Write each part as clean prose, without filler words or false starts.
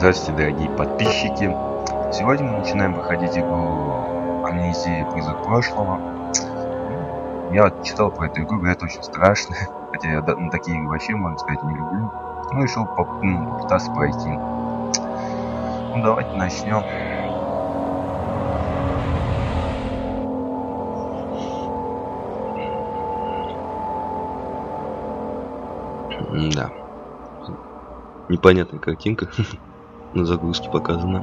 Здравствуйте, дорогие подписчики. Сегодня мы начинаем выходить игру Амнезия Призрак прошлого. Я вот читал про эту игру, говорят, очень страшная. Хотя я на такие игры вообще, можно сказать, не люблю. Ну, решил попытаться пройти. Ну, давайте начнем. Да. Непонятная картинка. На загрузке показано.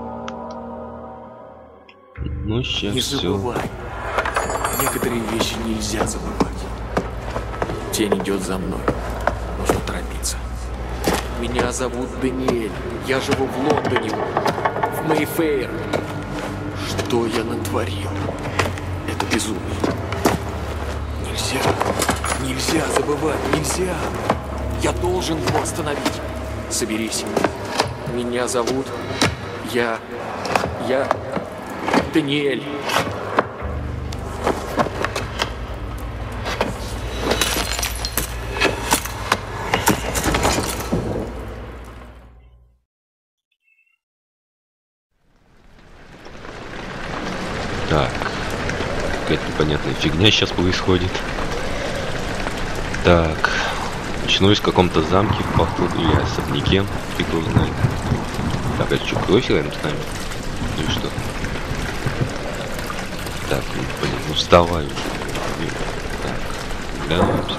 Ну, сейчас не забывай. Некоторые вещи нельзя забывать. Тень идет за мной. Нужно торопиться. Меня зовут Даниэль. Я живу в Лондоне. В Мэйфэйр. Что я натворил? Это безумие. Нельзя забывать. Нельзя. Я должен его остановить. Соберись. Меня зовут... Я... Даниэль. Так. Какая-то непонятная фигня сейчас происходит. Так. Начинаюсь в каком-то замке, походу, или особняке. Кто знает. Так, это что, кровь рядом с нами? Ну и что? Так, ну, блин, ну вставай уже. Так, глянемся.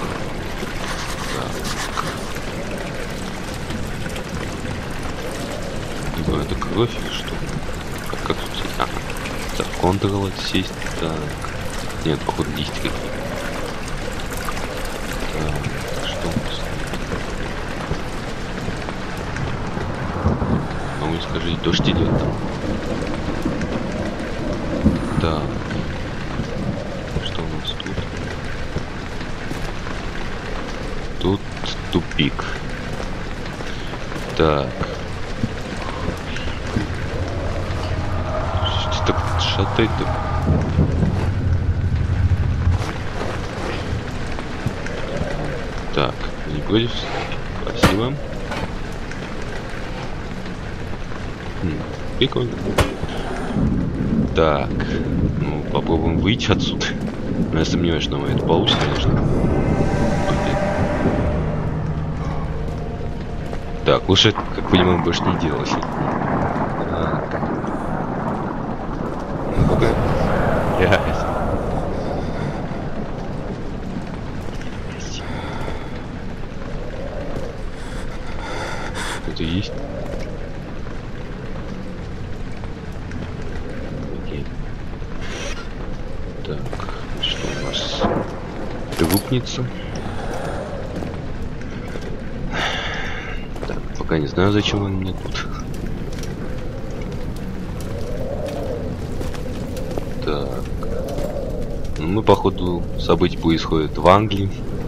Так. Это кровь или что? Как тут сесть? Ага. Так, Ctrl отсесть. Так. Нет, походу, действия какие-то. Так, что у нас? Ну, скажи, дождь идет там. Так. Что у нас тут? Тут тупик. Так. Что так шатает-то? Так, не против? Спасибо. Прикольно. Так, ну попробуем выйти отсюда. Но я сомневаюсь, что это получится, конечно. Так, лучше, как понимаем, больше не делать. Так. Ну-ка. Кто-то есть? Так, что у нас? Трупница. Так, пока не знаю, зачем он мне тут. Так. Ну, походу, события происходят в Англии.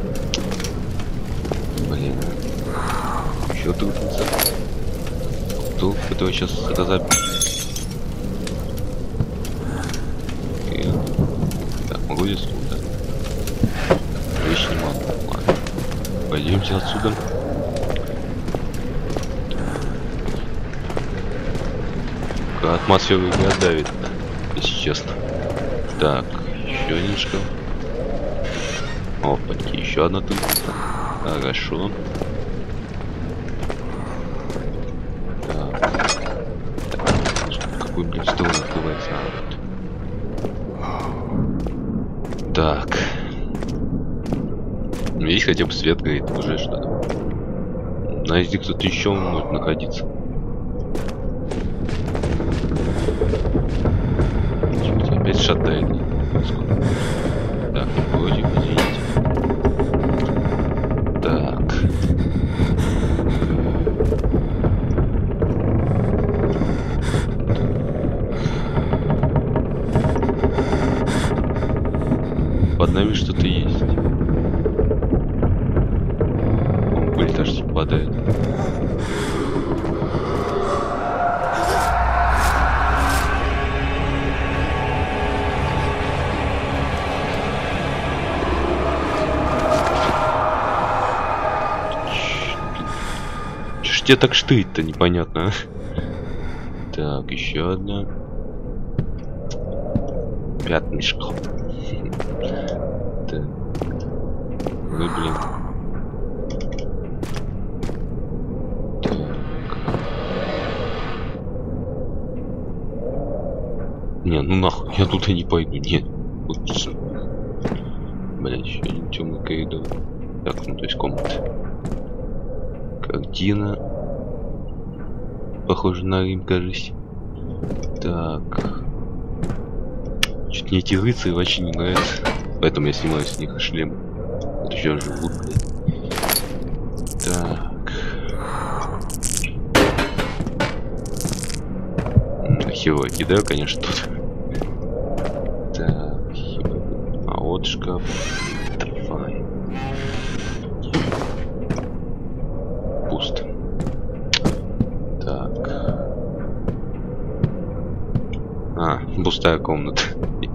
Блин. Еще трупница. Кто этого сейчас разобьет? Могу здесь туда? Вещи не могу. Ладно. Пойдемте отсюда. Атмосферу не отдавит, если честно. Так, еще один шкаф. Опаньки, еще одна тут. Хорошо. Так. Какой, блин, стол открывается? Так. Видишь, хотя бы свет горит, уже что-то. Знаете, где кто-то еще может находиться. Что-то опять шатает. Так, против, извините. Так. Под нами что-то есть. Пыль аж падает. Что тебя так штырит-то, непонятно, а? Так, еще одна. Пятнышко. Так. Ну, блин. Так. Не, ну нахуй, я туда не пойду, нет. Вот, блядь, еще один темный коридор. Так, ну то есть комната. Картина. Похоже на Рим, кажется. Так. Чуть мне эти рыцари вообще не нравятся. Поэтому я снимаю с них шлем. Вот еще живут, блядь. Так. Херово кидаю, конечно, тут. Так, а вот шкаф. Давай. Пусто. Так. А, пустая комната.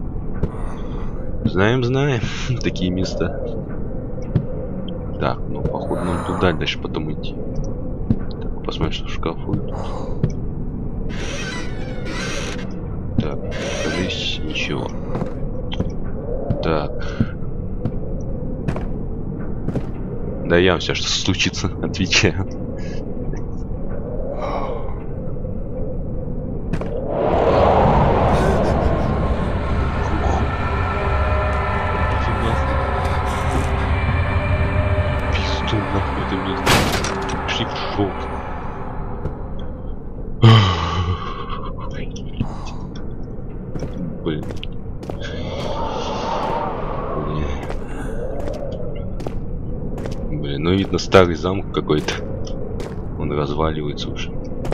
Знаем, такие места. Так, ну походу нам туда дальше потом идти. Так, посмотрим, что в шкафу. Так, здесь ничего. Так. Да я все, что случится, отвечаю. Пиздун, нахуй это место. Пошли в шоу. Блин. Блин, ну видно старый замок какой-то. Он разваливается уже.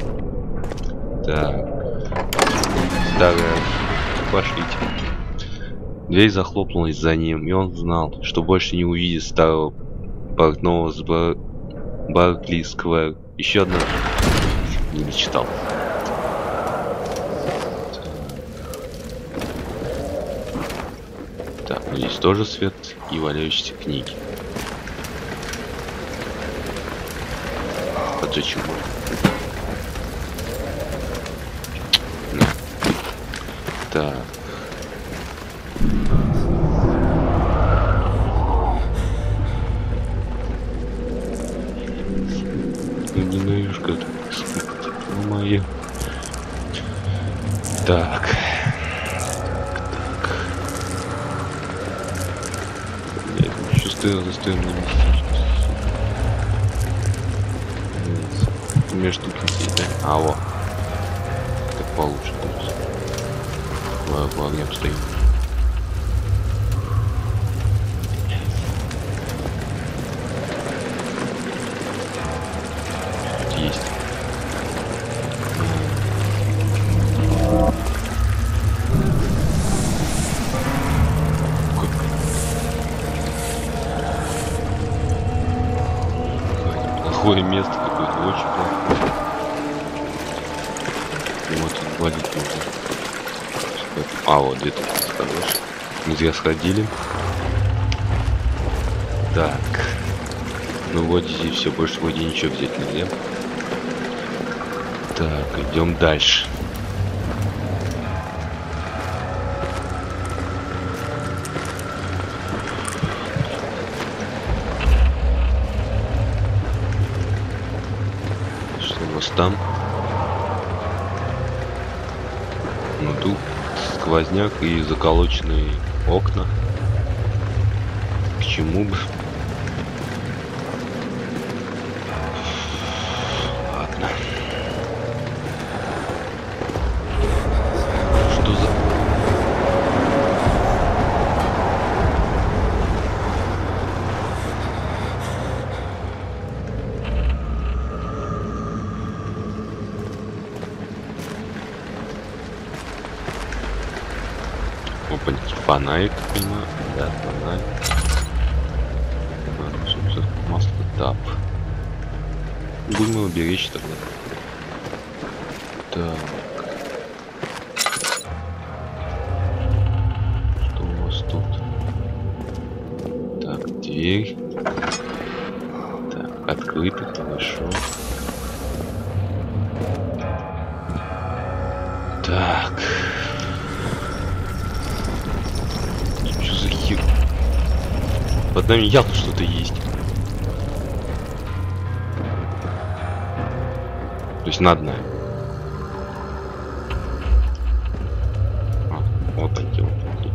Так. Старая. Пошлите. Дверь захлопнулась за ним, и он знал, что больше не увидит старого портного с Баркли Сквер. Еще одна. Не читал. Так, ну здесь тоже свет и валяющиеся книги. Поджечь можно. Так. Ну ненавижу, как ну моё. Так. Я чувствую, застою на месте. Между людей, да? А, во. Так получше. В огне стоим. Тут есть. Плохое место какое-то, очень плохое. Вот валить нужно. А, вот где-то хороший. Мы зря сходили. Так. Ну вот здесь все, больше вроде ничего взять нельзя. Так, идем дальше. Что у нас там? Ну тут сквозняк и заколоченные окна. К чему бы? Ладно. Что за... Опаньки, фонарик, понимаю. Да, фонарик. Масло тап. Будем его беречь тогда. Так. Что у вас тут? Так, дверь. Так, открыто, хорошо. Что за хер? Под нами явно что-то есть. То есть над нами. Вот они, вот они.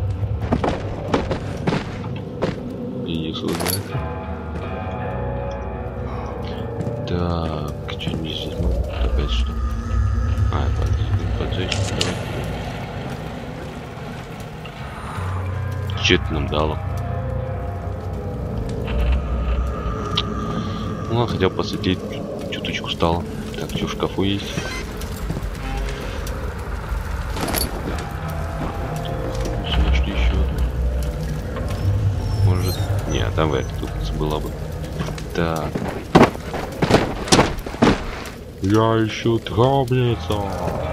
Иди сюда. Так, что не здесь? Ну, опять что? Поджечь. Че это нам дало? Ну, хотя бы посветлеть чуточку стало. Так, что в шкафу есть? Что еще? Может... Не, там это тут была бы. Так. Я ищу гробницу.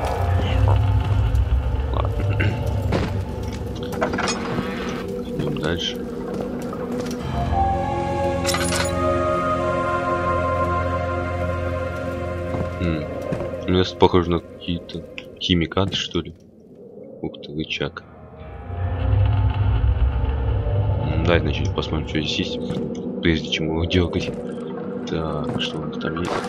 Ладно. Идем дальше. Место похоже на какие-то химикаты, что ли. Ух ты, рычаг. Давайте вначале посмотрим, что здесь есть, прежде чем его дергать. Так, что у нас там есть?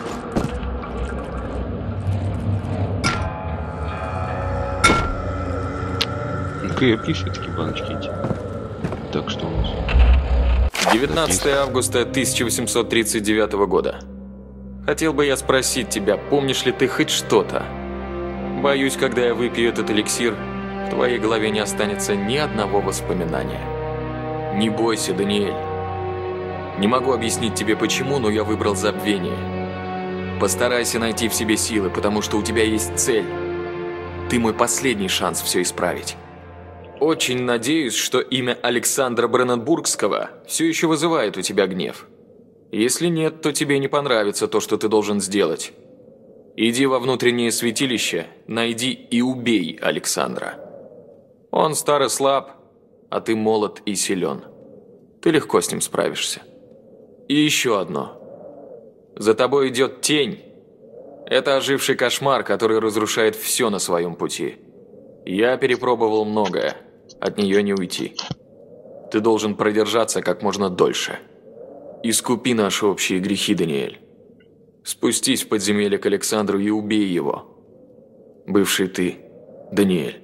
Крепкие все-таки баночки эти. Так, что у нас? 19 августа 1839 года. Хотел бы я спросить тебя, помнишь ли ты хоть что-то? Боюсь, когда я выпью этот эликсир, в твоей голове не останется ни одного воспоминания. Не бойся, Даниэль. Не могу объяснить тебе почему, но я выбрал забвение. Постарайся найти в себе силы, потому что у тебя есть цель. Ты мой последний шанс все исправить. Очень надеюсь, что имя Александра Бренненбургского все еще вызывает у тебя гнев. Если нет, то тебе не понравится то, что ты должен сделать. Иди во внутреннее святилище, найди и убей Александра. Он стар и слаб, а ты молод и силен. Ты легко с ним справишься. И еще одно. За тобой идет тень. Это оживший кошмар, который разрушает все на своем пути. Я перепробовал многое. От нее не уйти. Ты должен продержаться как можно дольше. Искупи наши общие грехи, Даниэль. Спустись в подземелье к Александру и убей его. Бывший ты, Даниэль.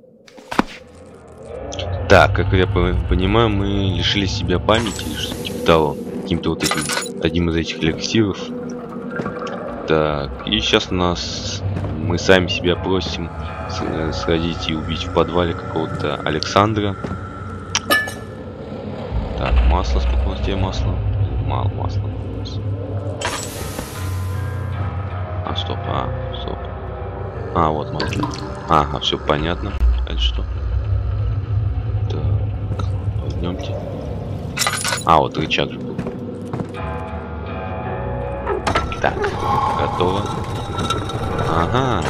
Так, как я понимаю, мы лишили себя памяти или что-то типа того. Каким-то вот этим, одним из этих эликсиров. Так, и сейчас мы сами себя просим сходить и убить в подвале какого-то Александра. Так, масло, сколько у нас тебе масла? Мало масла. Стоп. Вот масло. Ага, все понятно. Это что? Так, пойдемте. Вот рычаг же был. Так, готово. Ага.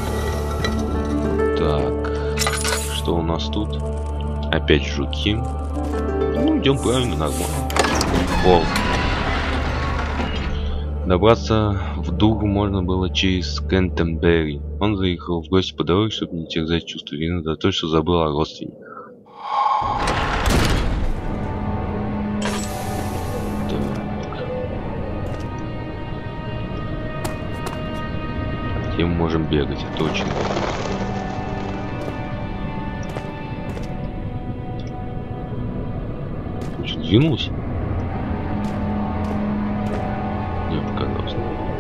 Так, что у нас тут? Опять жуки. Ну, идем правильно, нормально. Волк. Добраться в Дугу можно было через Кентербери. Он заехал в гости по дороге, чтобы не терзать чувство вины за то, что забыл о родственниках. Где мы можем бегать, точно. Что, двинулся? Не показалось.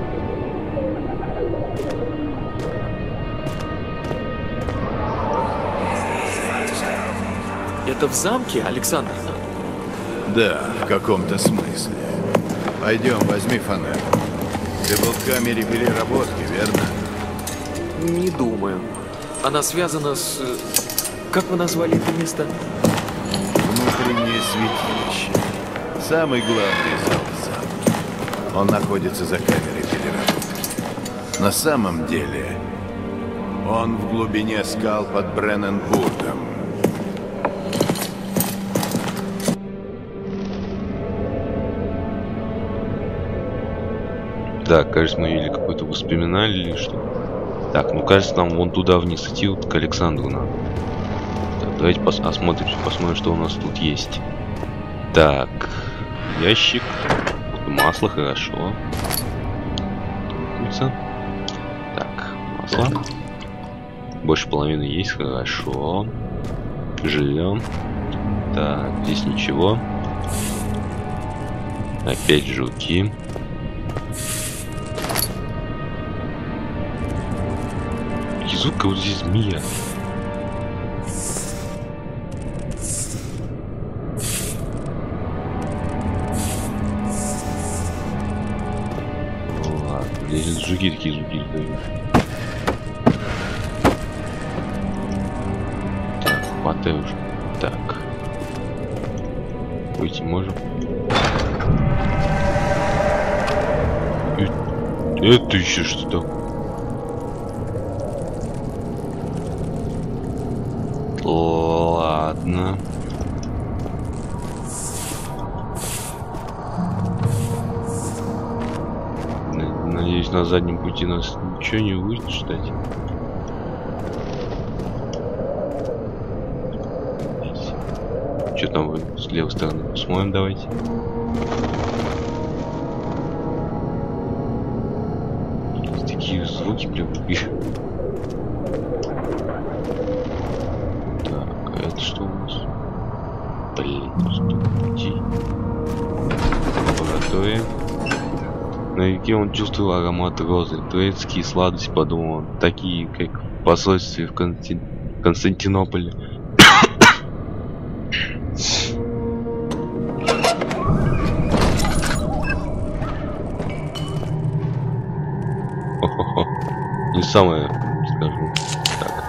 Это в замке, Александр? Да, в каком-то смысле. Пойдем, возьми фонарь. Ты был в камере переработки, верно? Не думаю. Она связана с... Как вы назвали это место? Внутреннее святилище. Самый главный зал в замке. Он находится за камерой переработки. На самом деле, он в глубине скал под Бренненбургом. Так, кажется, мы видели какое-то воспоминание или что. Так, ну кажется, нам вон туда вниз идти, вот к Александру надо. Так, давайте посмотрим, что у нас тут есть. Так, ящик. Масло, хорошо. Так, масло. Больше половины есть, хорошо. Живем. Так, здесь ничего. Опять жуки. Звук, вот здесь змея. Ладно, здесь жуки такие жуки дают. Так, хватай уже. Так. Выйти можем? Это еще что такое? Ладно. Надеюсь, на заднем пути нас ничего не будет ждать. Что там вы с левой стороны? Посмотрим, давайте. Такие звуки прям. Так, это что у нас? Блин, ступи. Лаборатория. На языке он чувствовал аромат розы, турецкие сладости, подумал он, такие, как в посольстве в Константинополе. Не самое, скажу. Так.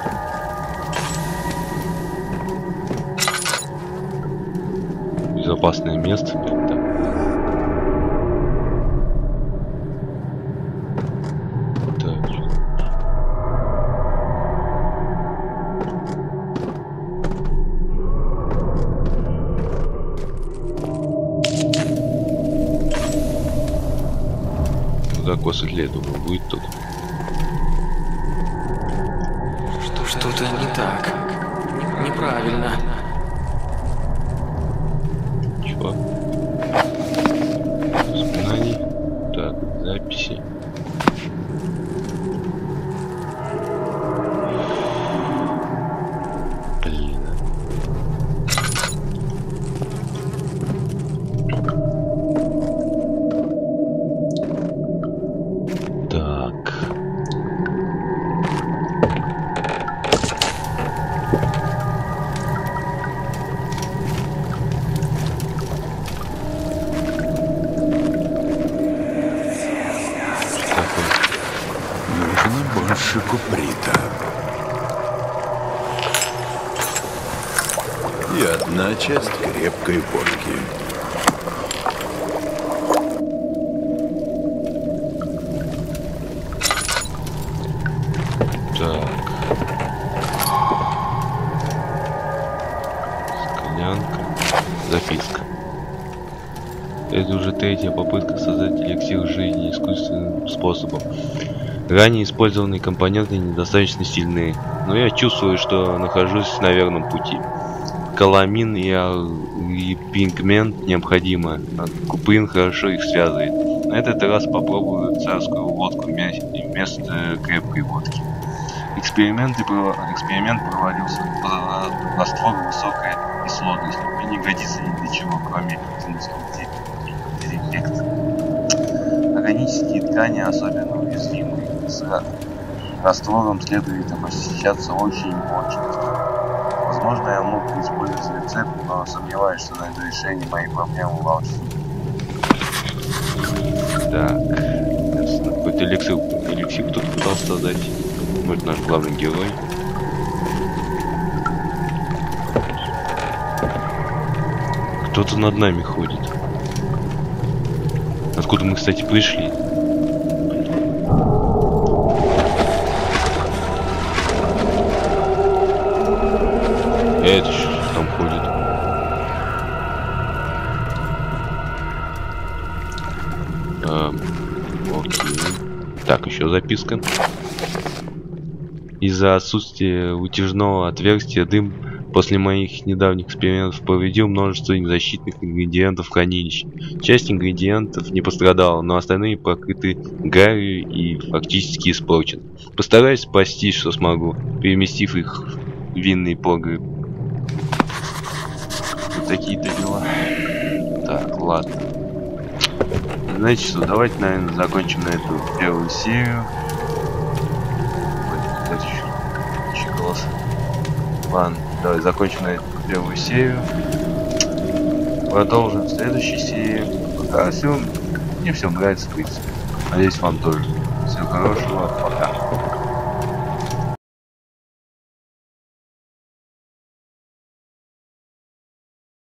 Безопасное место. Так. Куда светлее, думаю, будет тут. Что-то не так. Неправильно. Чего? Воспоминаний. Так, записи. Блин. Так. Нужно больше куприта. И одна часть крепкой водки. Так. Склянка. Записка. Это уже третья попытка создать эликсир жизни искусственным способом. Ранее использованные компоненты недостаточно сильны, но я чувствую, что нахожусь на верном пути. Каламин и пигмент необходимы, а куприн хорошо их связывает. На этот раз попробую царскую водку вместо крепкой водки. Эксперимент проводился по раствору высокой кислотности и не годится ни для чего, кроме дефекта. Органические ткани особенно уязвимы. С раствором следует обращаться очень-очень. Возможно, я мог бы использовать рецепт, но сомневаюсь, что найду решение моей проблемы в алхимии. Так, какой-то эликсир кто-то пытался создать. Вот наш главный герой. Кто-то над нами ходит. Откуда мы, кстати, пришли? Это что там ходит? Окей. Так, еще записка. Из-за отсутствия вытяжного отверстия дым после моих недавних экспериментов повредил множество защитных ингредиентов в хранилище. Часть ингредиентов не пострадала, но остальные покрыты гарью и фактически испорчены. Постараюсь спасти, что смогу, переместив их в винный погреб. Вот такие-то дела. Так, ладно. Знаете что, давайте, наверное, закончим на эту первую серию. Ладно, давай закончим на эту первую серию. Продолжим в следующей серии. Пока все, мне все нравится, в принципе. Надеюсь, вам тоже. Всего хорошего. Пока.